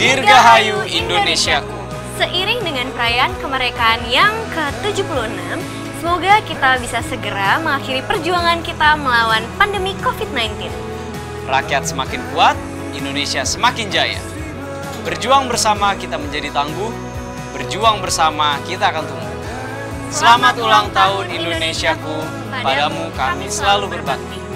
Dirgahayu Indonesiaku. Seiring dengan perayaan kemerdekaan yang ke-76, semoga kita bisa segera mengakhiri perjuangan kita melawan pandemi COVID-19. Rakyat semakin kuat, Indonesia semakin jaya. Berjuang bersama kita menjadi tangguh, berjuang bersama kita akan tumbuh. Selamat ulang tahun Indonesiaku, padamu kami selalu berbakti.